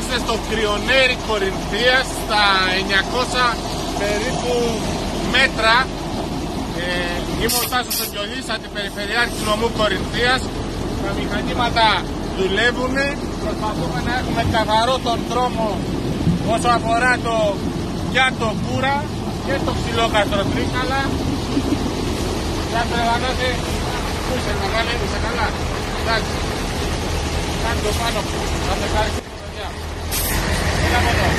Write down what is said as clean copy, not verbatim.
Είμαστε στο Κρυονέρι Κορινθίας, στα 900 περίπου μέτρα. Είμαι ο Τάσος Ογγιολής, αντιπεριφερειάρχης νομού Κορινθίας. Τα μηχανήματα δουλεύουν. Προσπαθούμε να έχουμε καθαρό τον δρόμο όσο αφορά για το Κούρα και το Ξυλόκαστρο Τρίκαλα. Για το Ευανώτη, πού είσαι μεγάλη, είσαι καλά? Εντάξει. Κάνει το πάνω, θα με ευχαριστήσω. Έλα από εδώ.